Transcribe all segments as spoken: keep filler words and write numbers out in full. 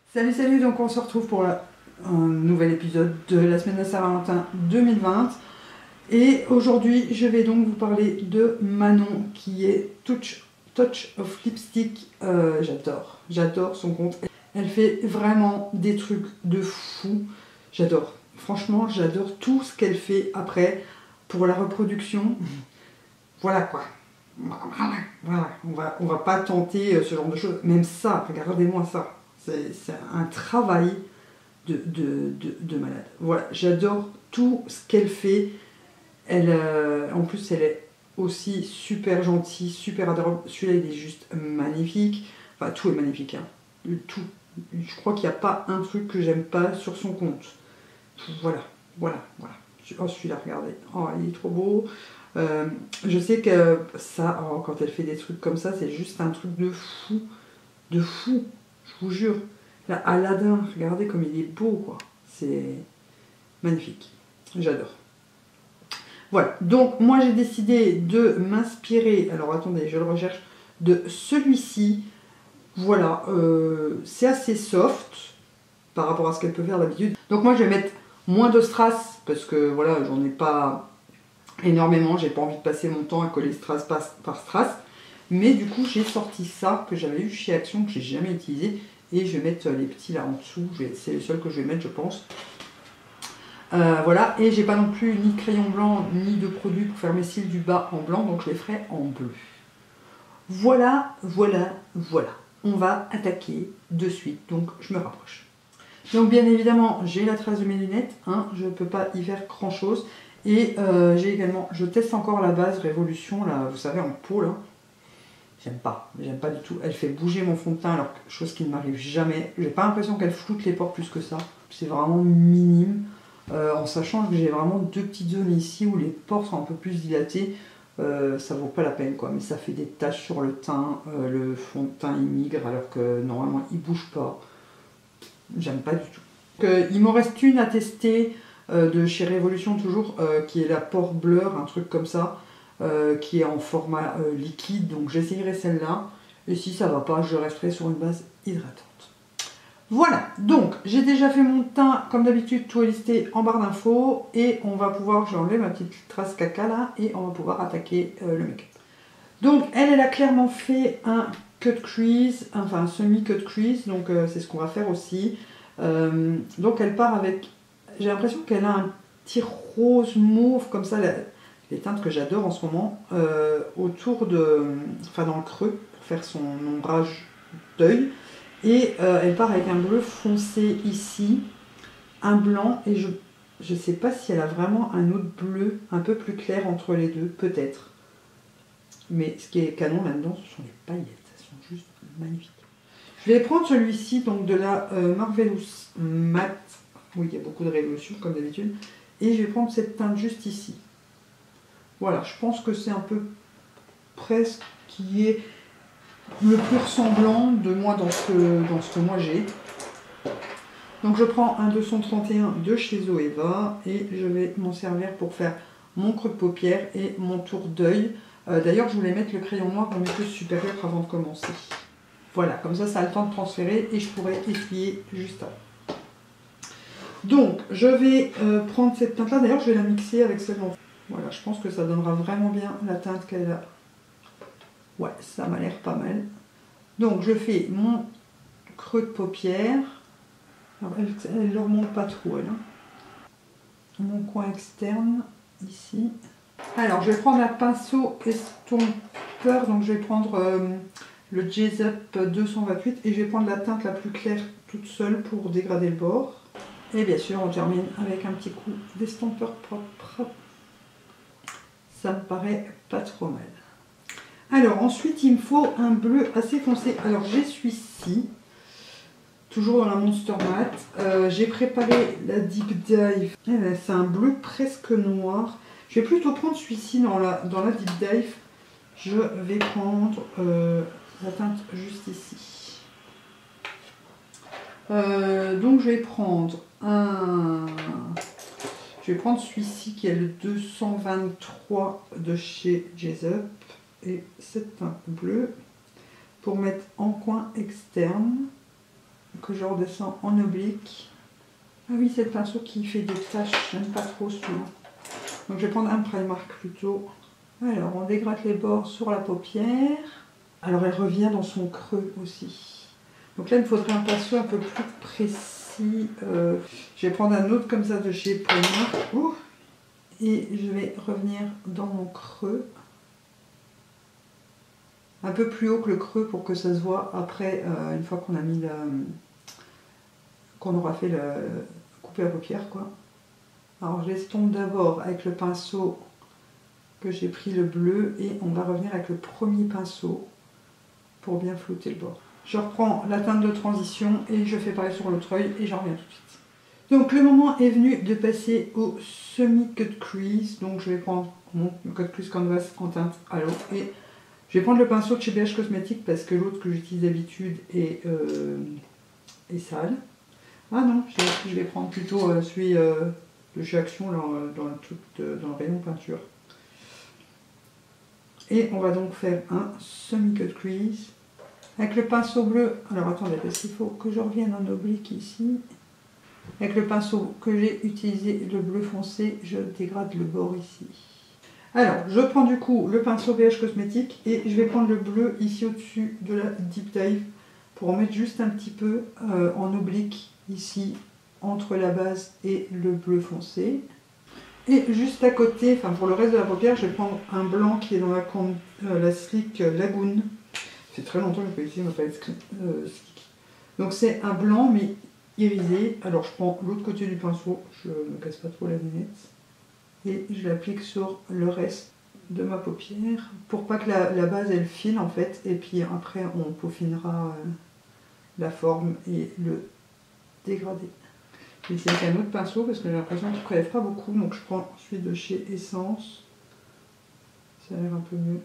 Salut salut, donc on se retrouve pour la, un nouvel épisode de la semaine de Saint-Valentin deux mille vingt. Et aujourd'hui je vais donc vous parler de Manon qui est Touch, Touch of Lipstick. Euh, j'adore, j'adore son compte. Elle fait vraiment des trucs de fou. J'adore, franchement j'adore tout ce qu'elle fait après pour la reproduction. Voilà quoi. Voilà, on va, on va pas tenter ce genre de choses. Même ça, regardez-moi ça. C'est un travail de, de, de, de malade. Voilà, j'adore tout ce qu'elle fait. Elle, euh, en plus, elle est aussi super gentille, super adorable. Celui-là, il est juste magnifique. Enfin, tout est magnifique. Hein. Tout. Je crois qu'il n'y a pas un truc que j'aime pas sur son compte. Voilà, voilà, voilà. Oh, celui-là, regardez. Oh, il est trop beau. Euh, je sais que ça, oh, quand elle fait des trucs comme ça, c'est juste un truc de fou. De fou. Je vous jure, là, Aladdin, regardez comme il est beau, quoi. C'est magnifique. J'adore. Voilà, donc moi j'ai décidé de m'inspirer, alors attendez, je le recherche, de celui-ci. Voilà, euh, c'est assez soft par rapport à ce qu'elle peut faire d'habitude. Donc moi je vais mettre moins de strass, parce que voilà, j'en ai pas énormément, j'ai pas envie de passer mon temps à coller strass par strass. Mais du coup, j'ai sorti ça que j'avais eu chez Action, que j'ai jamais utilisé. Et je vais mettre les petits là en dessous. C'est les seuls que je vais mettre, je pense. Euh, voilà. Et j'ai pas non plus ni de crayon blanc, ni de produit pour faire mes cils du bas en blanc. Donc je les ferai en bleu. Voilà, voilà, voilà. On va attaquer de suite. Donc je me rapproche. Donc bien évidemment, j'ai la trace de mes lunettes. Hein, je ne peux pas y faire grand chose. Et euh, j'ai également, je teste encore la base Révolution, là, vous savez, en pot là. J'aime pas, j'aime pas du tout. Elle fait bouger mon fond de teint, alors que chose qui ne m'arrive jamais. J'ai pas l'impression qu'elle floute les pores plus que ça. C'est vraiment minime. Euh, en sachant que j'ai vraiment deux petites zones ici où les pores sont un peu plus dilatés. Euh, ça vaut pas la peine quoi. Mais ça fait des taches sur le teint. Euh, le fond de teint il migre alors que normalement il bouge pas. J'aime pas du tout. Donc, euh, il m'en reste une à tester euh, de chez Révolution toujours, euh, qui est la Pore Blur, un truc comme ça. Euh, qui est en format euh, liquide, donc j'essayerai celle-là, et si ça va pas, je resterai sur une base hydratante. Voilà, donc j'ai déjà fait mon teint, comme d'habitude, tout est listé en barre d'infos, et on va pouvoir, j'ai enlevé ma petite trace caca là, et on va pouvoir attaquer euh, le make-up. Donc elle, elle a clairement fait un cut crease, enfin un semi-cut crease, donc euh, c'est ce qu'on va faire aussi. Euh, donc elle part avec, j'ai l'impression qu'elle a un petit rose mauve, comme ça, la, les teintes que j'adore en ce moment, euh, autour de, enfin dans le creux, pour faire son ombrage d'œil. Et euh, elle part avec un bleu foncé ici, un blanc, et je ne sais pas si elle a vraiment un autre bleu un peu plus clair entre les deux, peut-être. Mais ce qui est canon là-dedans, ce sont les paillettes, elles sont juste magnifiques. Je vais prendre celui-ci, donc de la euh, Marvelous Matte, oui il y a beaucoup de Révolution comme d'habitude, et je vais prendre cette teinte juste ici. Voilà, je pense que c'est un peu presque qui est le plus ressemblant de moi dans ce que, dans ce que moi j'ai. Donc je prends un deux cent trente et un de chez Zoeva et je vais m'en servir pour faire mon creux de paupière et mon tour d'œil. Euh, D'ailleurs, je voulais mettre le crayon noir dans mes pouces supérieurs avant de commencer. Voilà, comme ça, ça a le temps de transférer et je pourrais essuyer juste avant. Donc, je vais euh, prendre cette teinte-là. D'ailleurs, je vais la mixer avec celle d'en. Voilà, je pense que ça donnera vraiment bien la teinte qu'elle a. Ouais, ça m'a l'air pas mal. Donc, je fais mon creux de paupière. Alors, elle ne leur monte pas trop, elle. Hein. Mon coin externe, ici. Alors, je vais prendre la pinceau estompeur. Donc, je vais prendre euh, le J-Zup deux cent vingt-huit. Et je vais prendre la teinte la plus claire toute seule pour dégrader le bord. Et bien sûr, on termine avec un petit coup d'estompeur propre. Ça me paraît pas trop mal. Alors ensuite il me faut un bleu assez foncé. Alors j'ai celui-ci, toujours dans la Monster Matte. Euh, j'ai préparé la Deep Dive. Eh ben, c'est un bleu presque noir. Je vais plutôt prendre celui-ci dans la, dans la Deep Dive. Je vais prendre euh, la teinte juste ici. Euh, donc je vais prendre un... Je vais prendre celui-ci qui est le deux cent vingt-trois de chez J-Zup et cette teinte bleue pour mettre en coin externe. que je redescends en oblique. Ah oui, c'est le pinceau qui fait des taches, j'aime pas trop celui-là. Donc je vais prendre un Primark plutôt. Alors on dégrade les bords sur la paupière. Alors elle revient dans son creux aussi. Donc là il me faudrait un pinceau un peu plus précis. Euh, je vais prendre un autre comme ça de chez Primark. Ouh. Et je vais revenir dans mon creux. Un peu plus haut que le creux pour que ça se voit après, euh, une fois qu'on a mis la... qu'on aura fait le couper à paupière quoi. Alors je l'estompe d'abord avec le pinceau que j'ai pris le bleu et on va revenir avec le premier pinceau pour bien flouter le bord. Je reprends la teinte de transition et je fais pareil sur l'autre œil et j'en reviens tout de suite. Donc le moment est venu de passer au semi-cut crease. Donc je vais prendre mon cut crease canvas en teinte à l'eau et je vais prendre le pinceau de chez B H Cosmetics parce que l'autre que j'utilise d'habitude est, euh, est sale. Ah non, je vais prendre plutôt euh, celui euh, de chez Action là, dans, le, tout, euh, dans le rayon peinture. Et on va donc faire un semi-cut crease avec le pinceau bleu. Alors attendez, parce qu'il faut que je revienne en oblique ici. Avec le pinceau que j'ai utilisé, le bleu foncé, je dégrade le bord ici. Alors, je prends du coup le pinceau B H Cosmetics et je vais prendre le bleu ici au-dessus de la Deep Dive pour en mettre juste un petit peu euh, en oblique ici entre la base et le bleu foncé. Et juste à côté, enfin pour le reste de la paupière, je vais prendre un blanc qui est dans la, euh, la Slick Lagoon. C'est très longtemps que je n'ai pas utilisé ma palette euh, Slick. Donc c'est un blanc mais irisé. Alors je prends l'autre côté du pinceau, je ne casse pas trop la lunette. Et je l'applique sur le reste de ma paupière pour pas que la, la base elle file en fait. Et puis après on peaufinera euh, la forme et le dégradé. Je vais essayer avec un autre pinceau parce que j'ai l'impression qu'il ne prélève pas beaucoup. Donc je prends celui de chez Essence. Ça a l'air un peu mieux.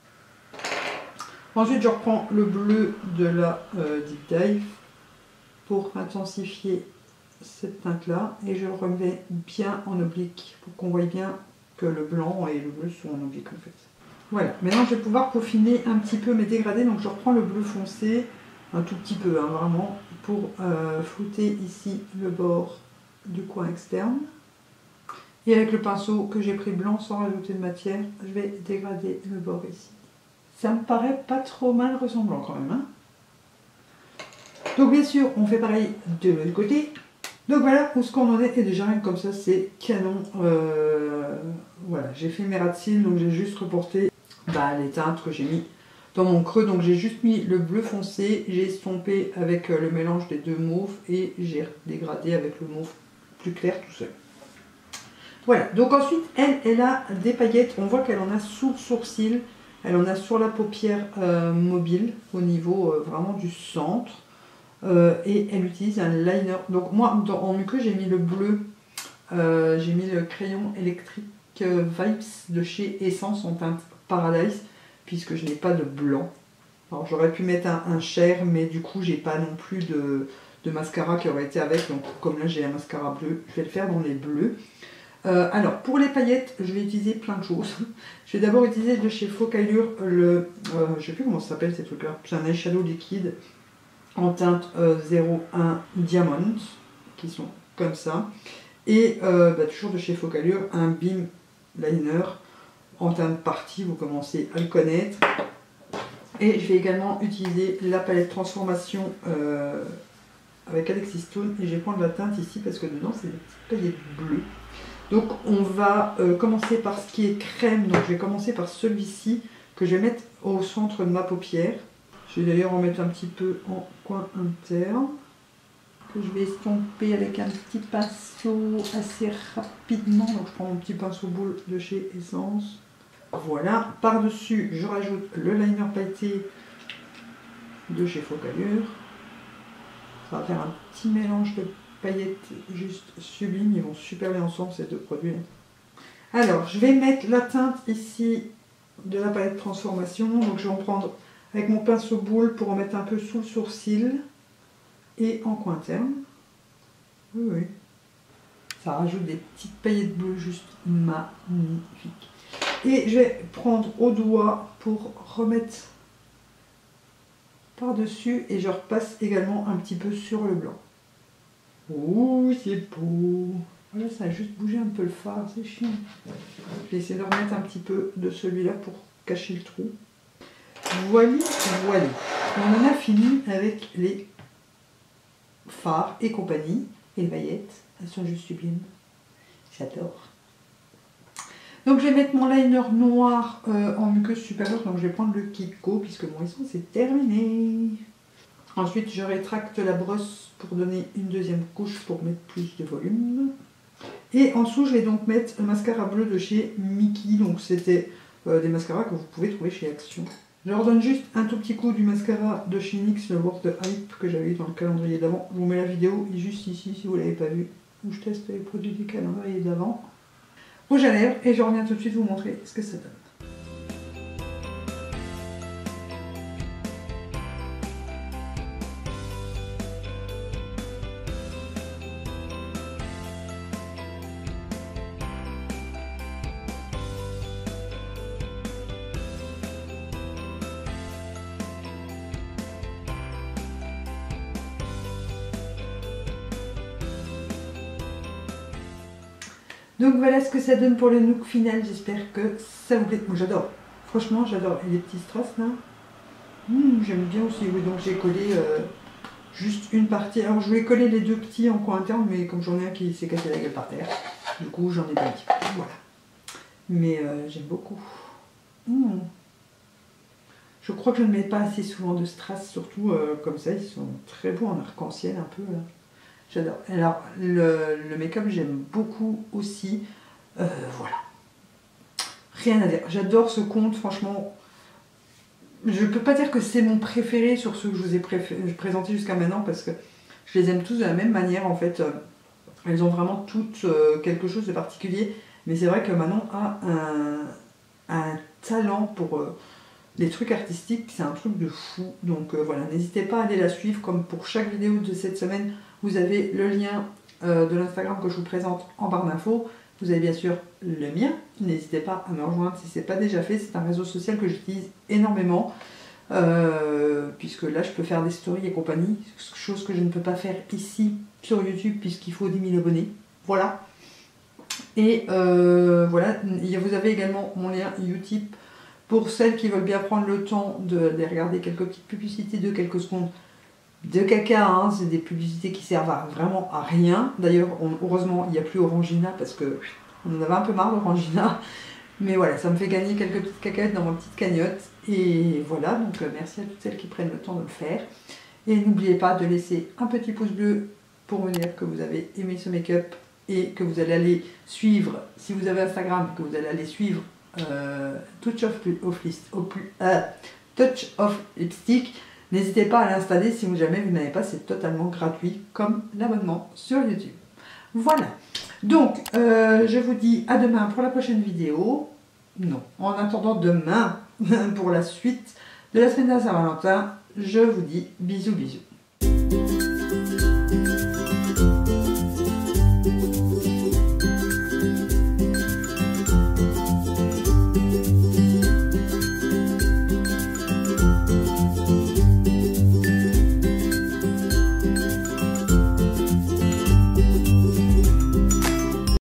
Ensuite je reprends le bleu de la euh, Deep Dive pour intensifier cette teinte là et je le remets bien en oblique pour qu'on voit bien que le blanc et le bleu sont en oblique en fait. Voilà, maintenant je vais pouvoir peaufiner un petit peu mes dégradés, donc je reprends le bleu foncé, un tout petit peu hein, vraiment, pour euh, flouter ici le bord du coin externe. Et avec le pinceau que j'ai pris blanc sans rajouter de matière, je vais dégrader le bord ici. Ça me paraît pas trop mal ressemblant quand même. Hein. Donc bien sûr, on fait pareil de l'autre côté. Donc voilà où ce qu'on en est, et déjà comme ça c'est canon. Euh, voilà, j'ai fait mes ras de cils, donc j'ai juste reporté bah, les teintes que j'ai mis dans mon creux. Donc j'ai juste mis le bleu foncé, j'ai estompé avec le mélange des deux mauves et j'ai dégradé avec le mauve plus clair tout seul. Voilà, donc ensuite elle, elle a des paillettes, on voit qu'elle en a sous le sourcil, elle en a sur la paupière euh, mobile au niveau euh, vraiment du centre. Euh, et elle utilise un liner. Donc moi dans, en muqueux j'ai mis le bleu, euh, j'ai mis le crayon électrique euh, Vibes de chez Essence en teinte Paradise puisque je n'ai pas de blanc. Alors j'aurais pu mettre un, un chair mais du coup j'ai pas non plus de, de mascara qui aurait été avec, donc comme là j'ai un mascara bleu, je vais le faire dans les bleus. Euh, alors pour les paillettes je vais utiliser plein de choses. Je vais d'abord utiliser de chez Focallure le, euh, je sais plus comment ça s'appelle ces trucs là, c'est un eyeshadow liquide en teinte euh, zéro un Diamond, qui sont comme ça. Et euh, bah, toujours de chez Focallure, un Beam Liner en teinte partie, vous commencez à le connaître. Et je vais également utiliser la palette Transformation euh, avec Alexis Stone. Et je vais prendre la teinte ici parce que dedans c'est des petites paillettes bleues. Donc on va euh, commencer par ce qui est crème. Donc je vais commencer par celui-ci que je vais mettre au centre de ma paupière. Je vais d'ailleurs en mettre un petit peu en coin interne, que je vais estomper avec un petit pinceau assez rapidement. Donc je prends mon petit pinceau boule de chez Essence. Voilà, par-dessus je rajoute le liner pailleté de chez Focallure. Ça va faire un petit mélange de paillettes juste sublime, ils vont super bien ensemble ces deux produits. Alors je vais mettre la teinte ici de la palette Transformation, donc je vais en prendre avec mon pinceau boule pour en mettre un peu sous le sourcil et en coin interne. Oui, oui. Ça rajoute des petites paillettes bleues juste magnifiques. Et je vais prendre au doigt pour remettre par-dessus et je repasse également un petit peu sur le blanc. Ouh, c'est beau. Voilà, ça a juste bougé un peu le fard, c'est chiant. Je vais essayer de remettre un petit peu de celui-là pour cacher le trou. Voilà, voilà. On en a fini avec les fards et compagnie. Et les paillettes, elles sont juste sublimes. J'adore. Donc je vais mettre mon liner noir euh, en muqueuse supérieure. Donc je vais prendre le Kiko puisque mon lisson c'est terminé. Ensuite je rétracte la brosse pour donner une deuxième couche pour mettre plus de volume. Et en dessous je vais donc mettre un mascara bleu de chez Mickey. Donc c'était euh, des mascaras que vous pouvez trouver chez Action. Je redonne juste un tout petit coup du mascara de chez N Y X, le World Hype que j'avais eu dans le calendrier d'avant. Je vous mets la vidéo juste ici si vous ne l'avez pas vu, où je teste les produits du calendrier d'avant. Rouge à lèvres et je reviens tout de suite vous montrer ce que ça donne. Donc voilà ce que ça donne pour le look final, j'espère que ça vous plaît. Moi j'adore, franchement j'adore. Et les petits strass là, mmh, j'aime bien aussi. Oui, donc j'ai collé euh, juste une partie. Alors je voulais coller les deux petits en coin interne, mais comme j'en ai un qui s'est cassé la gueule par terre, du coup j'en ai pas mis. Voilà. Mais euh, j'aime beaucoup. Mmh. Je crois que je ne mets pas assez souvent de strass, surtout euh, comme ça, ils sont très beaux en arc-en-ciel un peu là. J'adore. Alors, le, le make-up, j'aime beaucoup aussi. Euh, voilà. Rien à dire. J'adore ce compte, franchement. Je ne peux pas dire que c'est mon préféré sur ceux que je vous ai présentés jusqu'à maintenant, parce que je les aime tous de la même manière, en fait. Elles ont vraiment toutes euh, quelque chose de particulier. Mais c'est vrai que Manon a un, un talent pour euh, les trucs artistiques. C'est un truc de fou. Donc euh, voilà, n'hésitez pas à aller la suivre. Comme pour chaque vidéo de cette semaine, vous avez le lien euh, de l'Instagram que je vous présente en barre d'infos. Vous avez bien sûr le mien. N'hésitez pas à me rejoindre si ce n'est pas déjà fait. C'est un réseau social que j'utilise énormément. Euh, puisque là, je peux faire des stories et compagnie. Chose que je ne peux pas faire ici sur YouTube puisqu'il faut dix mille abonnés. Voilà. Et euh, voilà, vous avez également mon lien Utip pour celles qui veulent bien prendre le temps de, de regarder quelques petites publicités de quelques secondes. De caca, hein, c'est des publicités qui servent à, vraiment à rien. D'ailleurs, heureusement, il n'y a plus Orangina parce que on en avait un peu marre d'Orangina. Mais voilà, ça me fait gagner quelques petites cacahuètes dans ma petite cagnotte. Et voilà, donc euh, merci à toutes celles qui prennent le temps de le faire. Et n'oubliez pas de laisser un petit pouce bleu pour me dire que vous avez aimé ce make-up et que vous allez aller suivre, si vous avez Instagram, que vous allez aller suivre euh, Touch of, of, list, of, euh, Touch of Lipstick. N'hésitez pas à l'installer si jamais vous n'avez pas, c'est totalement gratuit comme l'abonnement sur YouTube. Voilà, donc euh, je vous dis à demain pour la prochaine vidéo. Non, en attendant demain pour la suite de la semaine de la Saint-Valentin, je vous dis bisous bisous.